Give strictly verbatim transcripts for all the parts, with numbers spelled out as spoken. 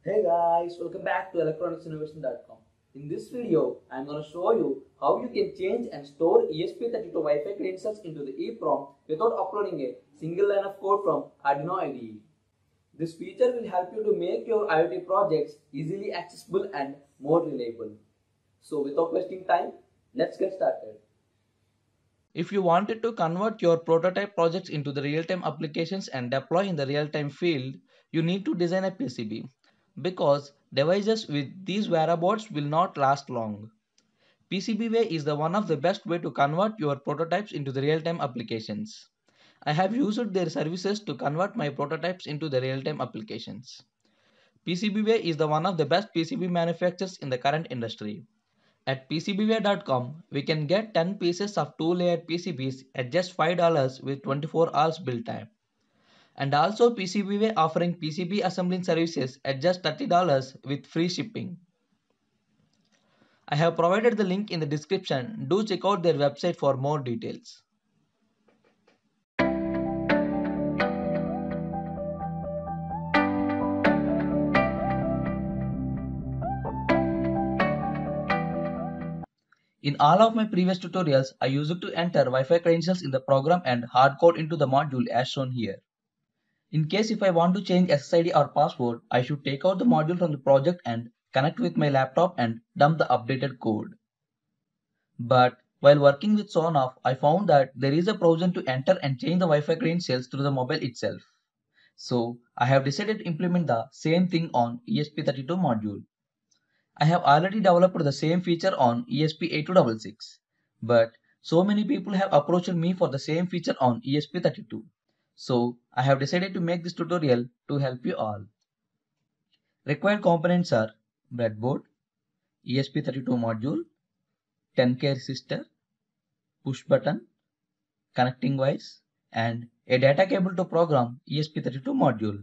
Hey guys, welcome back to electronics innovation dot com. In this video, I am going to show you how you can change and store E S P thirty-two Wi-Fi credentials into the EEPROM without uploading a single line of code from Arduino I D E. This feature will help you to make your IoT projects easily accessible and more reliable. So without wasting time, let's get started. If you wanted to convert your prototype projects into the real-time applications and deploy in the real-time field, you need to design a P C B because devices with these whereabouts will not last long. P C B way is the one of the best way to convert your prototypes into the real-time applications. I have used their services to convert my prototypes into the real-time applications. P C B way is the one of the best P C B manufacturers in the current industry. At P C B way dot com, we can get ten pieces of two layered P C Bs at just five dollars with twenty-four hours build time. And also PCBWay offering P C B assembling services at just thirty dollars with free shipping. I have provided the link in the description. Do check out their website for more details. In all of my previous tutorials, I used to enter Wi-Fi credentials in the program and hardcode into the module as shown here. In case if I want to change S S I D or password, I should take out the module from the project and connect with my laptop and dump the updated code. But while working with Sonoff, I found that there is a provision to enter and change the Wi-Fi credentials through the mobile itself. So I have decided to implement the same thing on E S P thirty-two module. I have already developed the same feature on E S P eighty-two sixty-six, but so many people have approached me for the same feature on E S P thirty-two. So I have decided to make this tutorial to help you all. Required components are breadboard, E S P thirty-two module, ten K resistor, push button, connecting wires, and a data cable to program E S P thirty-two module.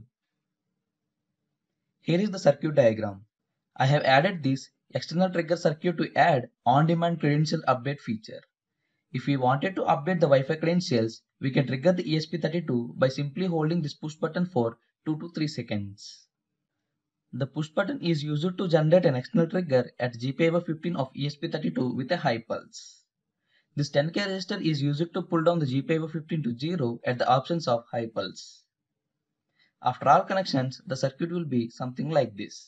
Here is the circuit diagram. I have added this external trigger circuit to add on-demand credential update feature. If we wanted to update the Wi-Fi credentials, we can trigger the E S P thirty-two by simply holding this push button for two to three seconds. The push button is used to generate an external trigger at G P I over fifteen of E S P thirty-two with a high pulse. This ten K resistor is used to pull down the G P I over fifteen to zero at the options of high pulse. After all connections, the circuit will be something like this.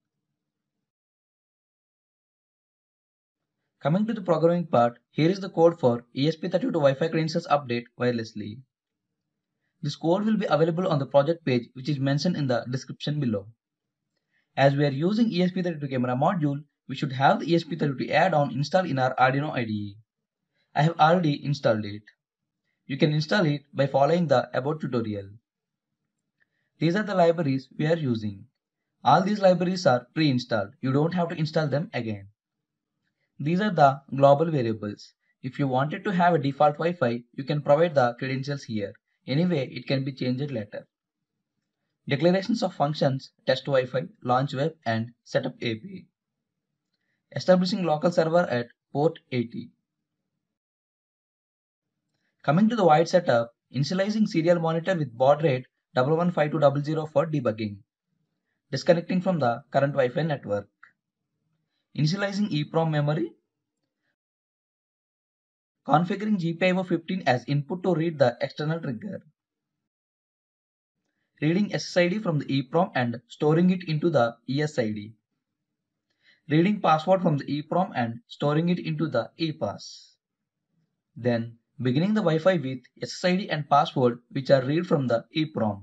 Coming to the programming part, here is the code for E S P thirty-two Wi-Fi credentials update wirelessly. This code will be available on the project page which is mentioned in the description below. As we are using E S P thirty-two camera module, we should have the E S P thirty-two add-on installed in our Arduino I D E. I have already installed it. You can install it by following the About tutorial. These are the libraries we are using. All these libraries are pre-installed. You don't have to install them again. These are the global variables. If you wanted to have a default Wi-Fi, you can provide the credentials here. Anyway, it can be changed later. Declarations of functions, test Wi-Fi, launch web, and setup A P I. Establishing local server at port eighty. Coming to the wide setup, initializing serial monitor with baud rate one one five two zero zero for debugging. Disconnecting from the current Wi-Fi network. Initializing EEPROM memory. Configuring G P I over fifteen as input to read the external trigger. Reading S S I D from the EEPROM and storing it into the E S I D. Reading password from the EEPROM and storing it into the ePass. Then beginning the Wi-Fi with S S I D and password which are read from the EEPROM.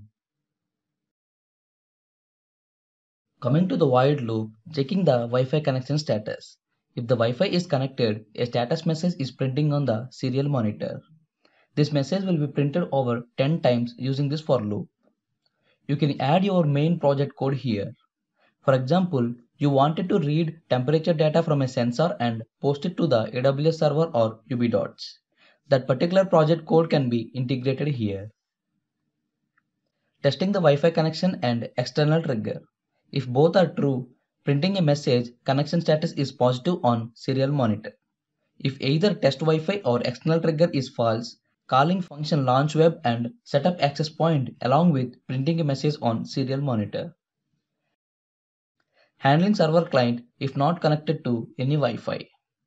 Coming to the void loop, checking the Wi-Fi connection status. If the Wi-Fi is connected, a status message is printing on the serial monitor. This message will be printed over ten times using this for loop. You can add your main project code here. For example, you wanted to read temperature data from a sensor and post it to the A W S server or U B dots. That particular project code can be integrated here. Testing the Wi-Fi connection and external trigger. If both are true, printing a message connection status is positive on serial monitor. If either test Wi-Fi or external trigger is false, calling function launch web and set up access point along with printing a message on serial monitor. handling server client if not connected to any Wi-Fi.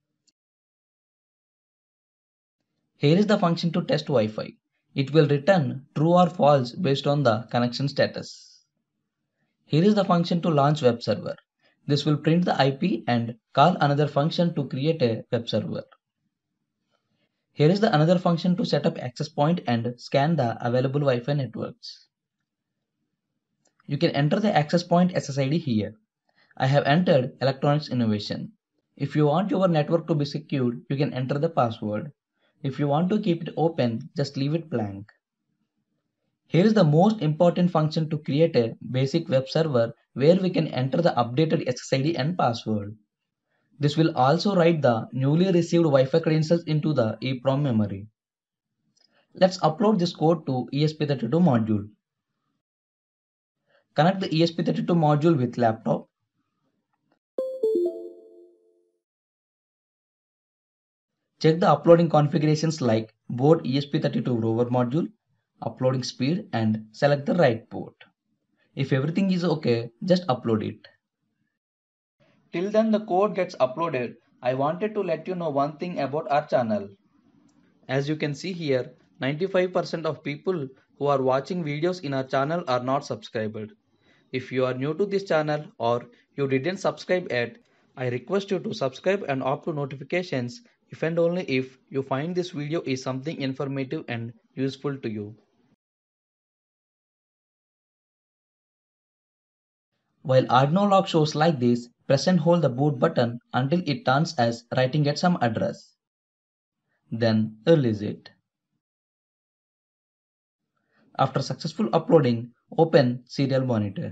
Here is the function to test Wi-Fi. It will return true or false based on the connection status. Here is the function to launch web server. This will print the I P and call another function to create a web server. Here is the another function to set up access point and scan the available Wi-Fi networks. You can enter the access point S S I D here. I have entered Electronics Innovation. If you want your network to be secured, you can enter the password. If you want to keep it open, just leave it blank. Here is the most important function to create a basic web server where we can enter the updated S S I D and password. This will also write the newly received Wi-Fi credentials into the EEPROM memory. Let's upload this code to E S P thirty-two module. Connect the E S P thirty-two module with laptop. Check the uploading configurations like board E S P thirty-two rover module, uploading speed, and select the right port. If everything is okay, just upload it. Till then the code gets uploaded, I wanted to let you know one thing about our channel. As you can see here, ninety-five percent of people who are watching videos in our channel are not subscribed. If you are new to this channel or you didn't subscribe yet, I request you to subscribe and opt to notifications if and only if you find this video is something informative and useful to you. While Arduino log shows like this, press and hold the boot button until it turns as writing at some address. Then release it. After successful uploading, open Serial Monitor.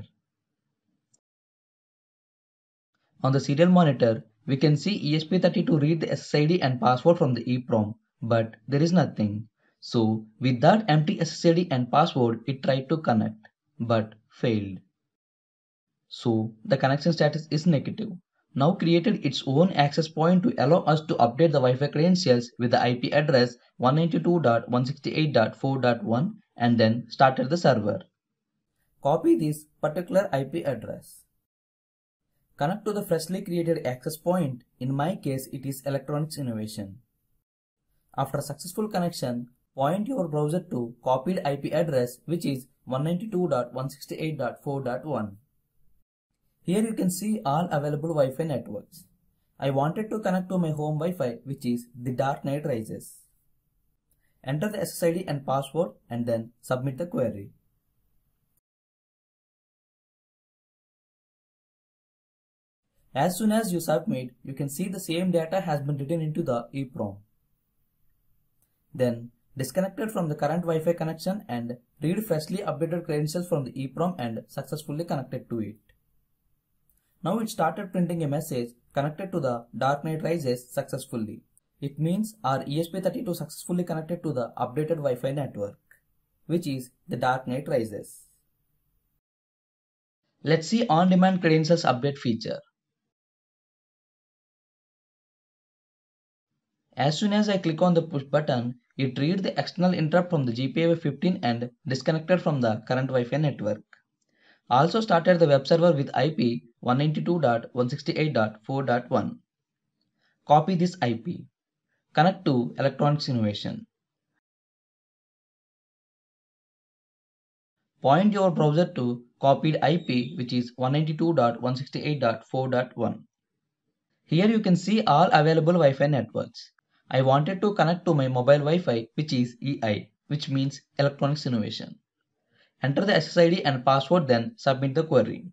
On the serial monitor, we can see E S P thirty-two read the S S I D and password from the EEPROM, but there is nothing. So with that empty S S I D and password, it tried to connect, but failed. So the connection status is negative. Now created its own access point to allow us to update the Wi-Fi credentials with the I P address one ninety-two dot one sixty-eight dot four dot one and then started the server. Copy this particular I P address. Connect to the freshly created access point. In my case, it is Electronics Innovation. After successful connection, point your browser to copied I P address, which is one ninety-two dot one sixty-eight dot four dot one. Here you can see all available Wi-Fi networks. I wanted to connect to my home Wi-Fi, which is The Dark Knight Rises. Enter the S S I D and password and then submit the query. As soon as you submit, you can see the same data has been written into the EEPROM. Then disconnected from the current Wi-Fi connection and read freshly updated credentials from the EEPROM and successfully connected to it. Now it started printing a message connected to the Dark Knight Rises successfully. It means our E S P thirty-two successfully connected to the updated Wi-Fi network, which is the Dark Knight Rises. Let's see on-demand credentials update feature. As soon as I click on the push button, it reads the external interrupt from the G P I fifteen and disconnected from the current Wi-Fi network. Also started the web server with I P one ninety-two dot one sixty-eight dot four dot one. Copy this I P. Connect to Electronics Innovation. Point your browser to copied I P, which is one ninety-two dot one sixty-eight dot four dot one. Here you can see all available Wi-Fi networks. I wanted to connect to my mobile Wi-Fi, which is E I, which means Electronics Innovation. Enter the S S I D and password, then submit the query.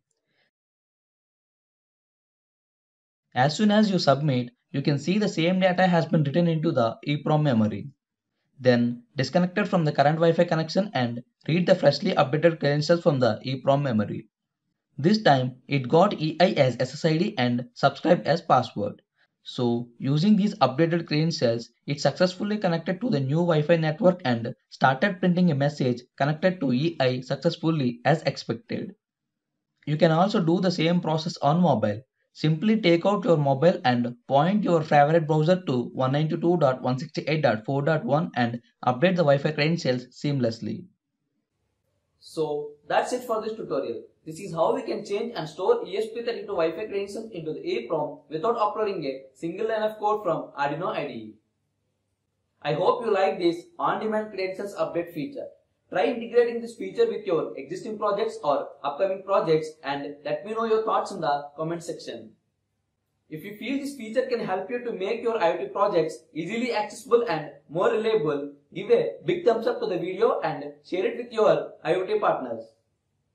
As soon as you submit, you can see the same data has been written into the EEPROM memory. Then disconnected from the current Wi-Fi connection and read the freshly updated credentials from the EEPROM memory. This time it got E I as S S I D and subscribed as password. So using these updated credentials, it successfully connected to the new Wi-Fi network and started printing a message connected to E I successfully as expected. You can also do the same process on mobile. Simply take out your mobile and point your favorite browser to one ninety-two dot one sixty-eight dot four dot one and update the Wi-Fi credentials seamlessly. So that's it for this tutorial. This is how we can change and store E S P thirty-two Wi-Fi credentials into the EEPROM without uploading a single line of code from Arduino I D E. I hope you like this on-demand credentials update feature. Try integrating this feature with your existing projects or upcoming projects and let me know your thoughts in the comment section. If you feel this feature can help you to make your IoT projects easily accessible and more reliable, give a big thumbs up to the video and share it with your IoT partners.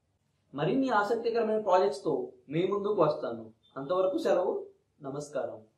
మరిన్ని ఆసక్తికరమైన projects తో మీ ముందుకు వస్తాను. అంతవరకు సెలవు. నమస్కారం.